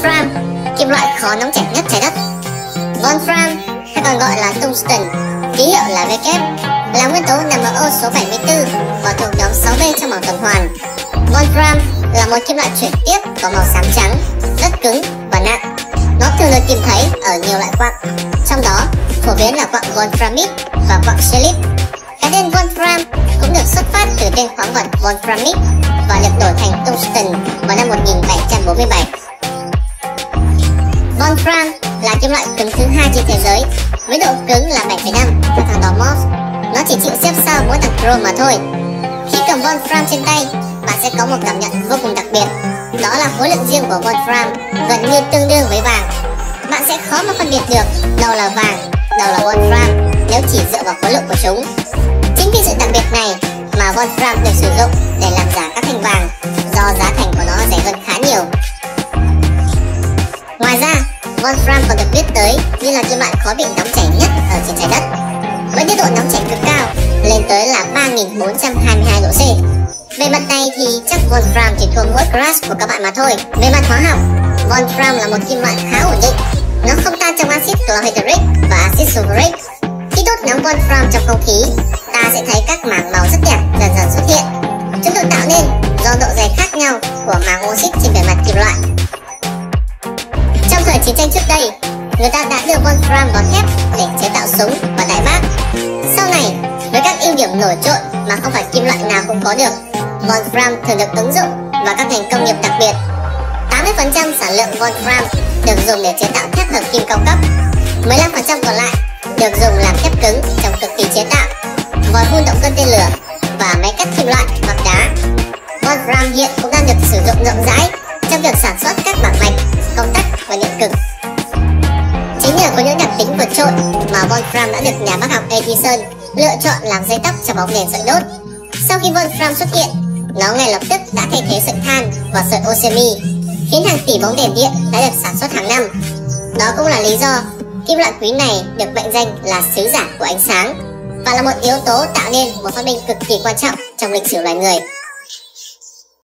Wolfram, kim loại khó nóng chảy nhất trái đất. Wolfram, hay còn gọi là tungsten, ký hiệu là W, là nguyên tố nằm ở ô số 74 và thuộc nhóm 6B trong bảng tuần hoàn. Wolfram là một kim loại chuyển tiếp có màu xám trắng, rất cứng và nặng. Nó thường được tìm thấy ở nhiều loại quặng, trong đó phổ biến là quặng wolframite và quặng scheelite. Cái tên Wolfram cũng được xuất phát từ tên khoáng vật wolframite và được đổi thành tungsten vào năm 1747. Wolfram là kim loại cứng thứ hai trên thế giới với độ cứng là 7,5 theo thang đo Mohs. Nó chỉ chịu xếp sau mỗi thằng chrome mà thôi. Khi cầm Wolfram trên tay, bạn sẽ có một cảm nhận vô cùng đặc biệt. Đó là khối lượng riêng của Wolfram gần như tương đương với vàng. Bạn sẽ khó mà phân biệt được đâu là vàng, đâu là Wolfram nếu chỉ dựa vào khối lượng của chúng. Chính vì sự đặc biệt này mà Wolfram được sử dụng để làm giả các thanh vàng, do giá thành của nó rẻ hơn khá nhiều. Ngoài ra, Wolfram còn được biết tới như là kim loại khó bị nóng chảy nhất ở trên trái đất, với nhiệt độ nóng chảy cực cao lên tới là 3422 độ C. Về mặt này thì chắc Wolfram chỉ thua mỗi crush của các bạn mà thôi. Về mặt hóa học, Wolfram là một kim loại khá ổn định. Nó không tan trong axit chlorhydric và axit sulfuric. Khi đốt nóng Wolfram trong không khí, ta sẽ thấy các mảng màu rất đẹp dần dần xuất hiện. Chúng được tạo nên do độ dày khác nhau của màng oxit trên bề mặt kim loại. Trong thời chiến tranh trước đây, người ta đã đưa Wolfram vào thép để chế tạo súng và đại bác. Sau này, với các ưu điểm nổi trội mà không phải kim loại nào cũng có được, Wolfram thường được ứng dụng vào các ngành công nghiệp đặc biệt. 80% sản lượng Wolfram được dùng để chế tạo thép hợp kim cao cấp, 15% còn lại được dùng làm thép cứng trong cực kỳ chế tạo, vòi phun động cơ tên lửa và máy cắt kim loại hoặc đá. Wolfram hiện cũng đang được sử dụng rộng rãi trong việc sản xuất các bảng mạch, công tắc và điện cực. Chính nhờ có những đặc tính vượt trội mà Wolfram đã được nhà bác học Edison lựa chọn làm dây tóc cho bóng đèn sợi đốt. Sau khi Wolfram xuất hiện, nó ngay lập tức đã thay thế sợi than và sợi oxy, khiến hàng tỷ bóng đèn điện đã được sản xuất hàng năm. Đó cũng là lý do kim loại quý này được mệnh danh là sứ giả của ánh sáng và là một yếu tố tạo nên một phát minh cực kỳ quan trọng trong lịch sử loài người.